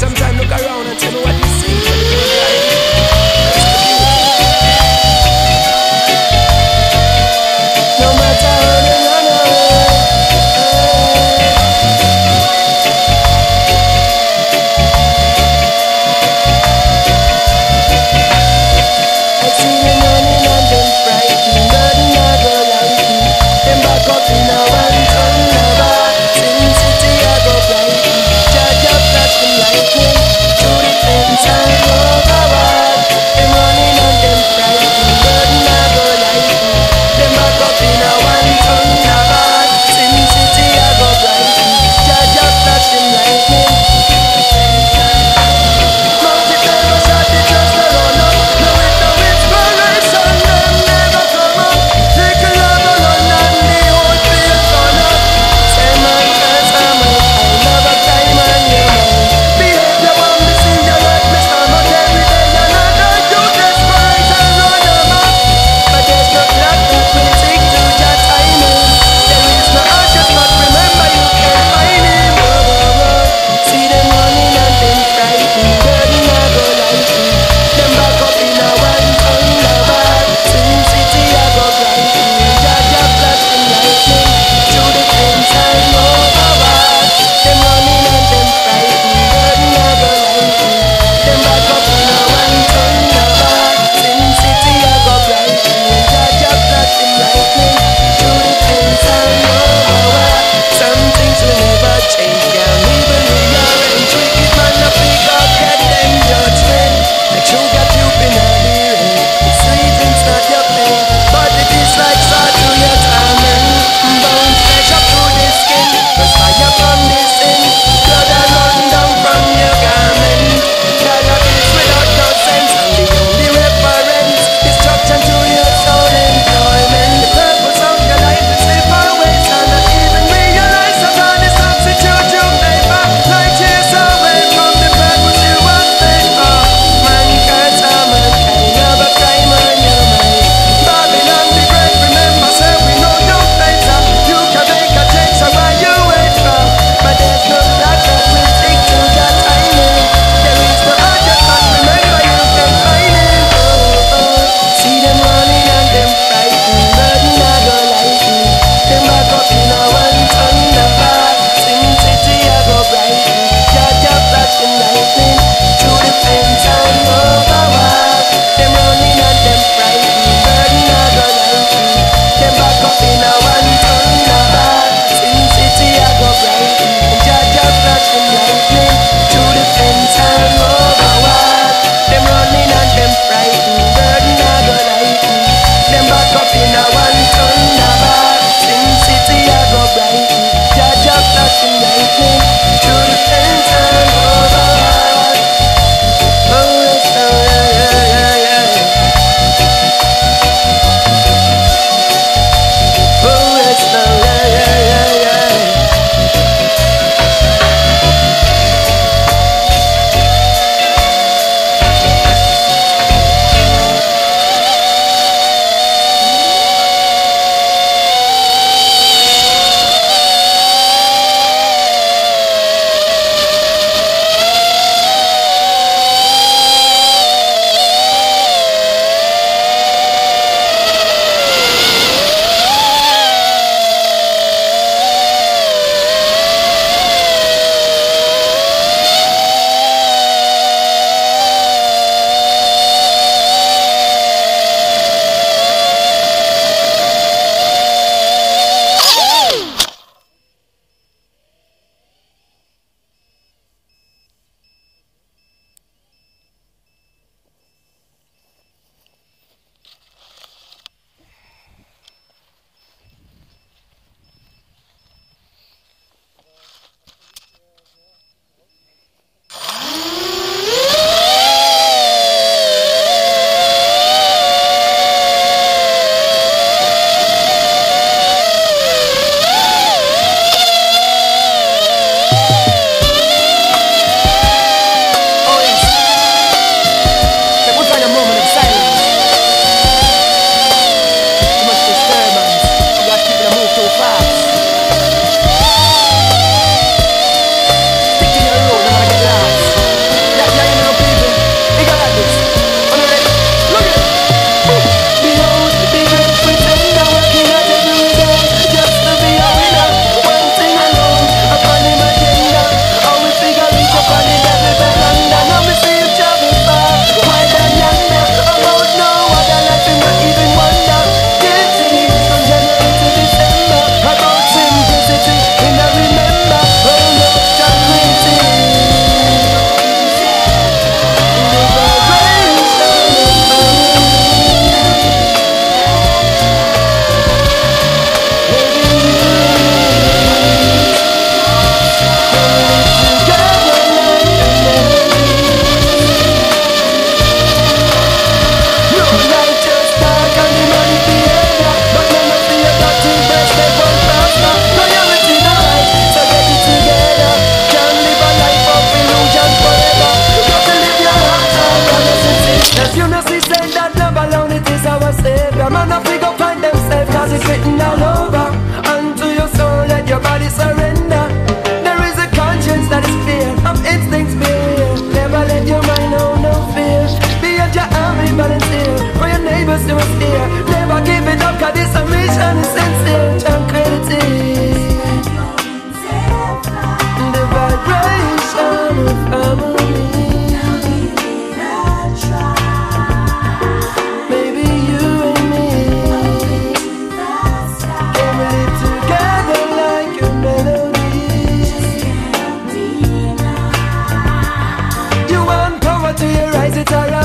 sometime look around and tell me what you see. No matter how they run away, I see them running and them frightened, burden I go like me. Them back up in a one ton never. Sin City I go brighten. Charge up flash them lightning through the fence.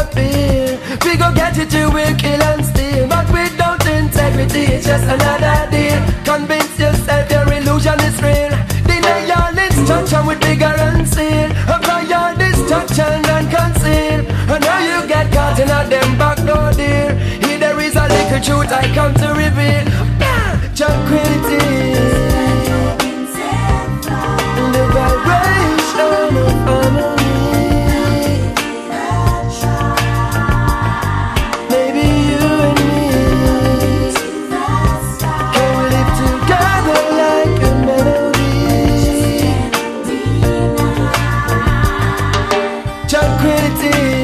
feel. We go get it, you will kill and steal. But without integrity, it's just another deal. Convince yourself your illusion is real. Deny all instruction with vigor and seal. Apply all destruction and conceal. And now you get caught in a them backdoor deal. Here there is a little truth I come to reveal. Tranquility, the vibration of harmony. Maybe you and me can live together like a melody. Tranquility.